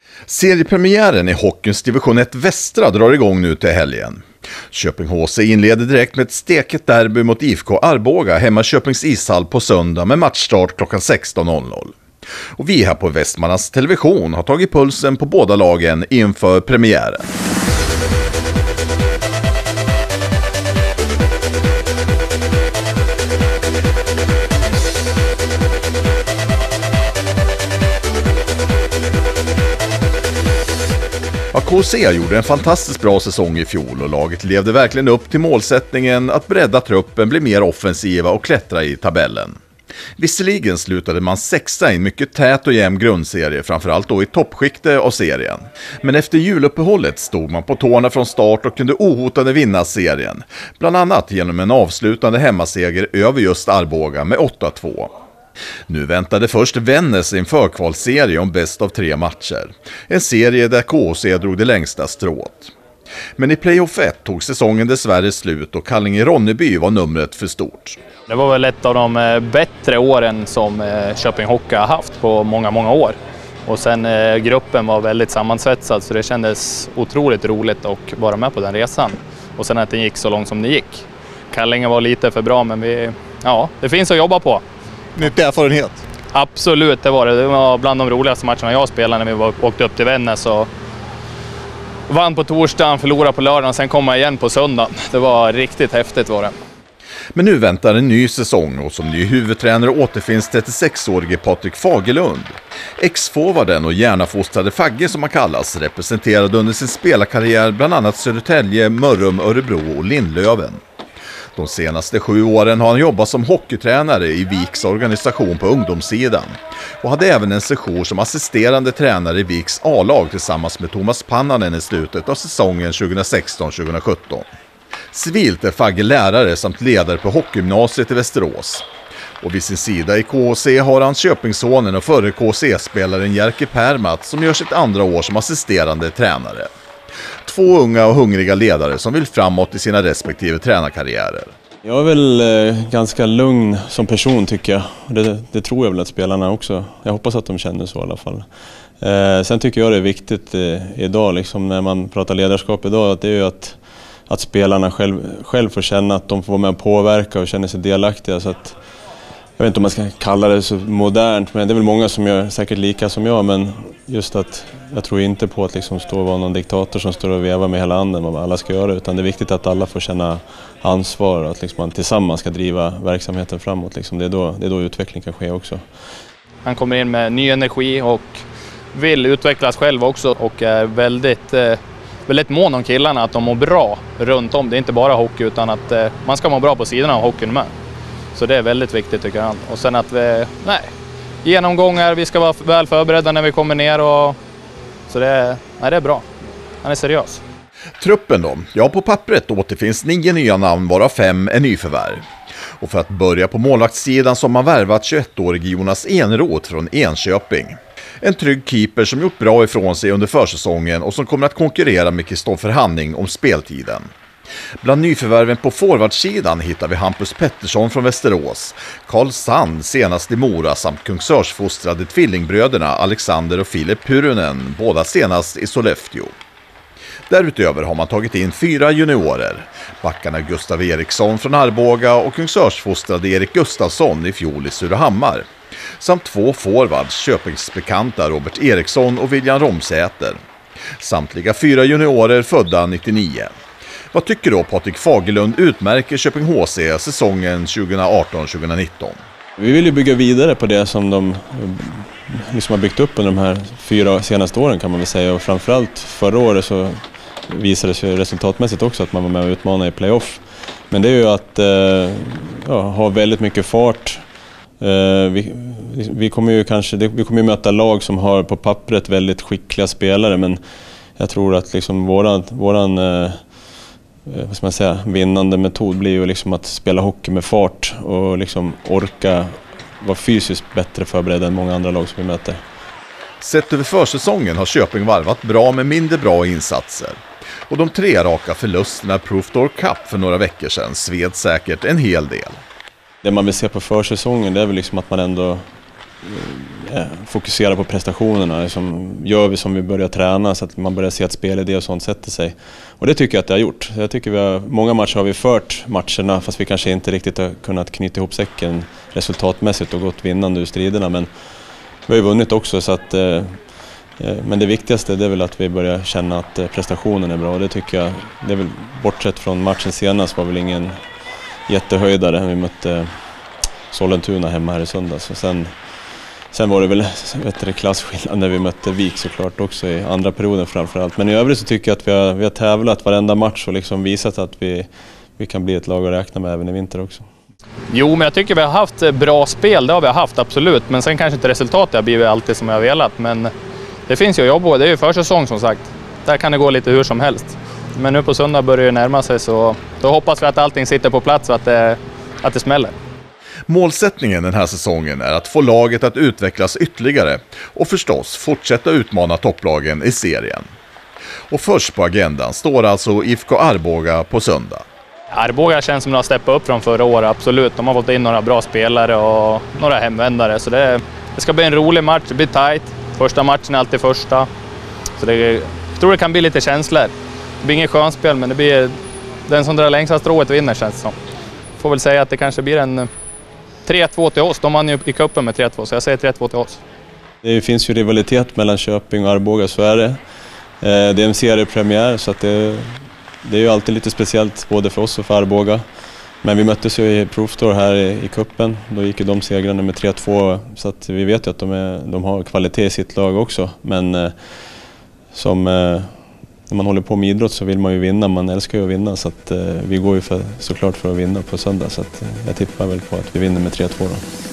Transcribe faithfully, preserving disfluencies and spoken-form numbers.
Seriepremiären i hockeyns division ett Västra drar igång nu till helgen. Köping H C inleder direkt med ett steket derby mot I F K Arboga hemma i Köpings ishall på söndag med matchstart klockan sexton noll noll. Och vi här på Västmanlands Television har tagit pulsen på båda lagen inför premiären. K C gjorde en fantastiskt bra säsong i fjol och laget levde verkligen upp till målsättningen att bredda truppen, bli mer offensiva och klättra i tabellen. Visserligen slutade man sexa i en mycket tät och jämn grundserie, framförallt då i toppskiktet av serien. Men efter juluppehållet stod man på tårna från start och kunde ohotade vinna serien. Bland annat genom en avslutande hemmaseger över just Arboga med åtta två. Nu väntade först Vännäs i en förkvalsserie om bäst av tre matcher. En serie där K C drog det längsta strået. Men i playoff ett tog säsongen dessvärre slut och Kallinge-Ronneby var numret för stort. Det var väl ett av de bättre åren som Köping Hockey har haft på många, många år. Och sen gruppen var väldigt sammansvetsad så det kändes otroligt roligt att vara med på den resan. Och sen att den gick så långt som det gick. Kallinge var lite för bra men vi, ja, det finns att jobba på. Nyttig erfarenhet? Absolut, det var det. Det var bland de roligaste matcherna jag spelade när vi var, åkte upp till Vännäs och vann på torsdagen, förlorade på lördagen och sen kom jag igen på söndagen. Det var riktigt häftigt var det. Men nu väntar en ny säsong och som ny huvudtränare återfinns trettiosexårige Patrik Fagerlund. Ex-forwarden och gärnafostrade Fagge som han kallas representerade under sin spelarkarriär bland annat Södertälje, Mörrum, Örebro och Lindlöven. De senaste sju åren har han jobbat som hockeytränare i Viks organisation på ungdomssidan och hade även en session som assisterande tränare i Viks A-lag tillsammans med Thomas Pannanen i slutet av säsongen tjugohundrasexton tjugohundrasjutton. Civilt är Fagge lärare samt ledare på hockeygymnasiet i Västerås. Och vid sin sida i K C har han Köpingssonen och förre K C-spelaren Jerker Permat som gör sitt andra år som assisterande tränare. Två unga och hungriga ledare som vill framåt i sina respektive tränarkarriärer. Jag är väl eh, ganska lugn som person tycker jag. Det, det tror jag väl att spelarna också. Jag hoppas att de känner så i alla fall. Eh, sen tycker jag det är viktigt eh, idag, liksom, när man pratar ledarskap idag, att det är ju att, att spelarna själv, själv får känna att de får vara med och påverka och känner sig delaktiga. Så att, jag vet inte om man ska kalla det så modernt, men det är väl många som gör säkert lika som jag. Men just att jag tror inte på att liksom stå och vara någon diktator som står och vevar med hela handen vad alla ska göra. Utan det är viktigt att alla får känna ansvar och att liksom man tillsammans ska driva verksamheten framåt. Liksom det, är då, det är då utveckling kan ske också. Han kommer in med ny energi och vill utvecklas själv också. Och är väldigt, eh, väldigt mån om killarna att de mår bra runt om. Det är inte bara hockey utan att eh, man ska må bra på sidan av hockeyn med. Så det är väldigt viktigt tycker han. Och sen att vi, nej, genomgångar, vi ska vara väl förberedda när vi kommer ner. Och, så det, nej, det är bra. Han är seriös. Truppen då? Ja, på pappret återfinns nio nya namn varav fem är nyförvärv. Och för att börja på målvaktssidan som har värvat tjugoettårige Jonas Enroth från Enköping. En trygg keeper som gjort bra ifrån sig under försäsongen och som kommer att konkurrera med Kristoffer Hanning om speltiden. Bland nyförvärven på forwardsidan hittar vi Hampus Pettersson från Västerås, Karl Sand senast i Mora samt Kungsörsfostrade tvillingbröderna Alexander och Filip Purunen, båda senast i Sollefteå. Därutöver har man tagit in fyra juniorer, backarna Gustav Eriksson från Arboga och Kungsörsfostrade Erik Gustafsson i fjol i Surahammar, samt två forwards, Köpingsbekanta Robert Eriksson och William Romsäter. Samtliga fyra juniorer födda nittionio. Vad tycker då Patrik Fagerlund utmärker Köping H C säsongen tjugoarton tjugonitton? Vi vill ju bygga vidare på det som de liksom har byggt upp under de här fyra senaste åren kan man väl säga. Och framförallt förra året så visade det sig resultatmässigt också att man var med och utmanade i playoff. Men det är ju att eh, ja, ha väldigt mycket fart. Eh, vi, vi kommer ju kanske vi kommer ju möta lag som har på pappret väldigt skickliga spelare, men jag tror att liksom våran, våran eh, vad ska man säga, vinnande metod blir ju liksom att spela hockey med fart och liksom orka vara fysiskt bättre förberedd än många andra lag som vi möter. Sett över försäsongen har Köping varvat bra med mindre bra insatser. Och de tre raka förlusterna Proof Door Cup för några veckor sedan sved säkert en hel del. Det man vill se på försäsongen det är väl liksom att man ändå eh, fokusera på prestationerna. Liksom, gör vi som vi börjar träna så att man börjar se att spelidé och sånt sätter sig. Och det tycker jag att det har gjort. Jag tycker vi har, många matcher har vi fört matcherna fast vi kanske inte riktigt har kunnat knyta ihop säcken resultatmässigt och gått vinnande ur striderna. Men vi har ju vunnit också så att... Eh, Men det viktigaste det är väl att vi börjar känna att prestationen är bra. Och det tycker jag, det är väl bortsett från matchen senast var väl ingen jättehöjdare. Vi mötte Sollentuna hemma här i söndags. Och sen, sen var det väl bättre klasskillnad när vi mötte Vik såklart också i andra perioden framförallt. Men i övrigt så tycker jag att vi har, vi har tävlat varenda match och liksom visat att vi, vi kan bli ett lag att räkna med även i vinter också. Jo, men jag tycker vi har haft bra spel, det har vi haft absolut. Men sen kanske inte resultatet har blivit alltid som jag har velat. Men det finns ju jobb på, det är ju försäsong som sagt. Där kan det gå lite hur som helst. Men nu på söndag börjar det närma sig så då hoppas vi att allting sitter på plats och att det, att det smäller. Målsättningen den här säsongen är att få laget att utvecklas ytterligare och förstås fortsätta utmana topplagen i serien. Och först på agendan står alltså I F K Arboga på söndag. Arboga känns som att de har steppat upp från förra året, absolut. De har fått in några bra spelare och några hemvändare. Så det, det ska bli en rolig match, det blir tight. Första matchen är alltid första. Så det, jag tror det kan bli lite känslor. Det blir inget skönspel, men det blir den som drar längsta strået vinner känns det som. Får väl säga att det kanske blir en tre två till oss. De vann ju i kuppen med tre två, så jag säger tre två till oss. Det finns ju rivalitet mellan Köping och Arboga, så är det. Det är en seriepremiär så att det, det är ju alltid lite speciellt både för oss och för Arboga. Men vi möttes ju i Provstore här i, i kuppen. Då gick ju de segrarna med tre två så att vi vet ju att de, är, de har kvalitet i sitt lag också. Men eh, som eh, när man håller på med idrott så vill man ju vinna, man älskar ju att vinna. Så att, eh, vi går ju för, såklart för att vinna på söndag så att, eh, jag tippar väl på att vi vinner med tre två då.